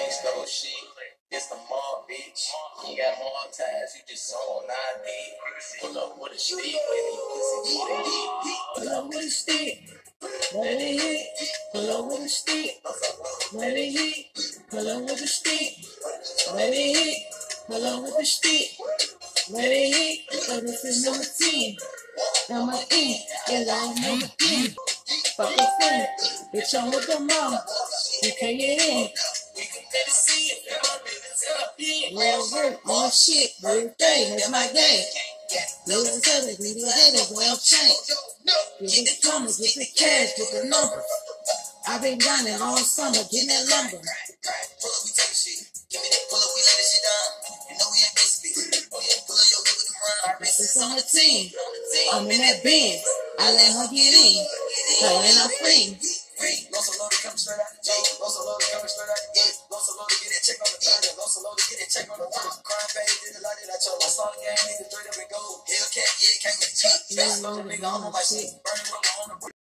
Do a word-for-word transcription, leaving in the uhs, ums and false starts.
stole shit. It's the mob, bitch. You got more ties, you just so on I D. Pull up with a stick, baby. Pull up with a stick. Let it hit. Pull up with a stick. Let it hit. Pull up with a stick. Let it hit. Pull up with a stick. Let it hit. So this is number ten. Number E. Yeah, I'm number ten. Fuck a friend. Bitch, I'm with the mom. You can't get in. Real work, more shit, real thing, that's my game. Little other, little other, well changed. Get the drama, get the cash, get the number. I've been grinding all summer, getting that lumber. Pull up, we take shit. Give me that pull up, we lay this shit down. You know we ain't basic. Oh yeah, pull up, yo, give it the run. Our best is on the team. I'm in that Benz. I let her get in. Her and I'm free. Lost a load coming straight out the J. Lost a load coming straight out the gate. Lost a load to get that check on the third. Lost a load to get that check on the third. Crime page, did a lot that I chose. I saw the game, nigga, straight up and go. Hellcat, yeah, came with the cheap. Fast load, nigga, on my shit. Burning with my own.